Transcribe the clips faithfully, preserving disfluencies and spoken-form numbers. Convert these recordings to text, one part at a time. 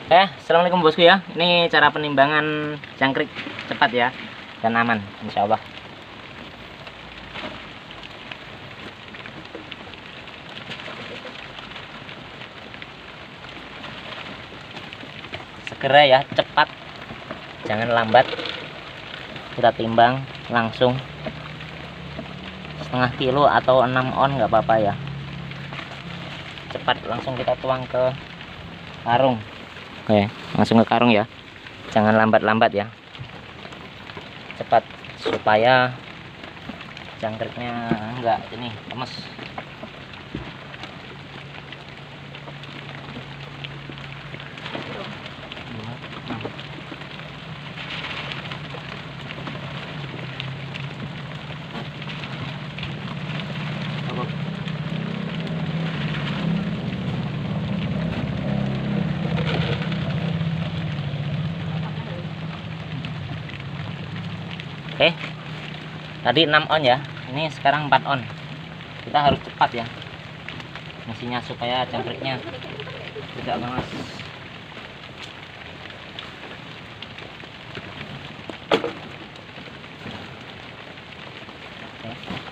Eh, assalamualaikum bosku ya. Ini cara penimbangan jangkrik cepat ya dan aman, insya Allah. Segera ya, cepat, jangan lambat. Kita timbang langsung setengah kilo atau enam on nggak apa-apa ya. Cepat, langsung kita tuang ke karung. Oke, langsung ke karung ya, jangan lambat-lambat ya, cepat supaya jangkriknya enggak ini lemes. Oke, tadi enam on ya, ini sekarang empat on. Kita harus cepat ya misinya supaya jangkriknya tidak lemas. Oke.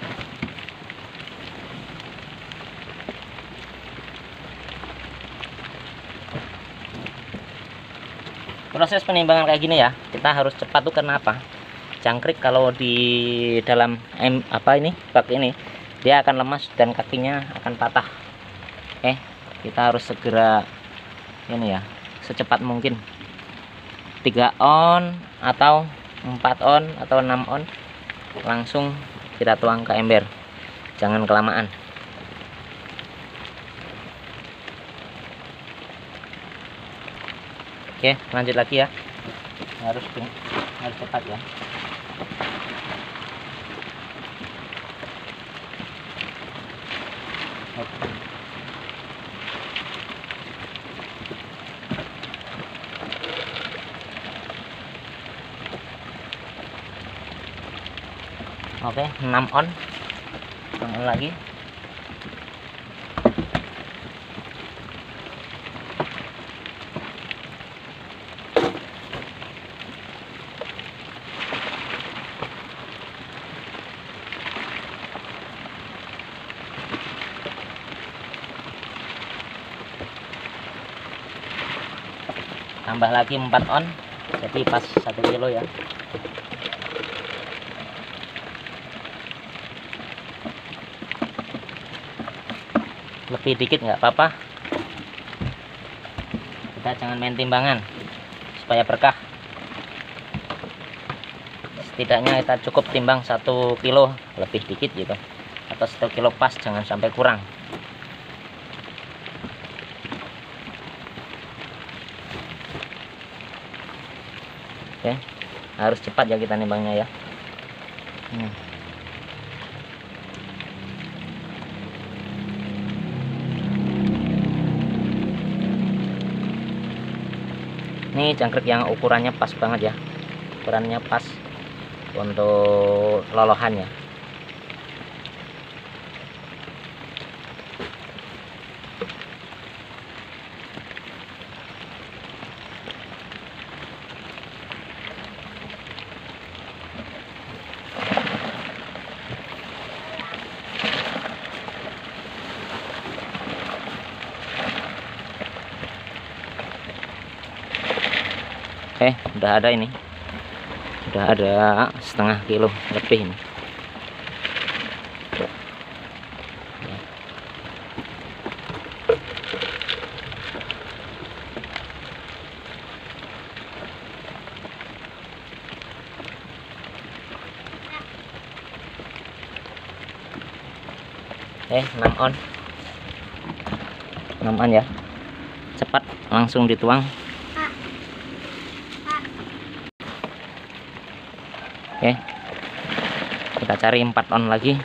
Proses penimbangan kayak gini ya, kita harus cepat tuh karena apa? Jangkrik kalau di dalam em, apa ini bak ini dia akan lemas dan kakinya akan patah. Eh kita harus segera ini ya, secepat mungkin tiga on atau empat on atau enam on langsung kita tuang ke ember, jangan kelamaan. Oke, lanjut lagi ya, harus harus cepat ya. Oke, enam on, enam on lagi. Tambah lagi empat on, jadi pas satu kilo ya. Lebih dikit nggak apa-apa, kita jangan main timbangan supaya berkah. Setidaknya kita cukup timbang satu kilo lebih dikit gitu, atau satu kilo pas, jangan sampai kurang. Oke, harus cepat ya kita nimbangnya ya. hmm. Ini jangkrik yang ukurannya pas banget ya, ukurannya pas untuk lolohannya. Eh, udah ada ini, udah ada setengah kilo lebih ini. Eh, enam on, enam on ya, cepat langsung dituang. Oke, kita cari empat on lagi.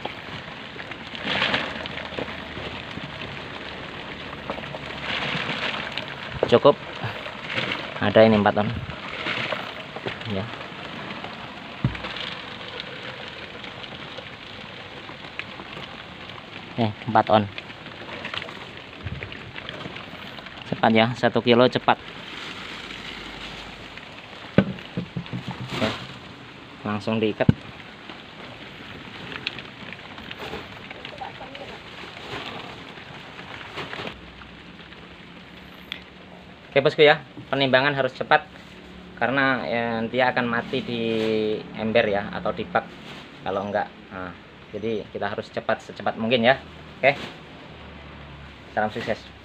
Cukup, ada ini empat on ya. Eh, empat on. cepat ya, satu kilo cepat. Oke, langsung diikat. Oke bosku ya, penimbangan harus cepat karena ya, dia akan mati di ember ya atau di bak kalau enggak. Nah, jadi kita harus cepat secepat mungkin ya. Oke, salam sukses.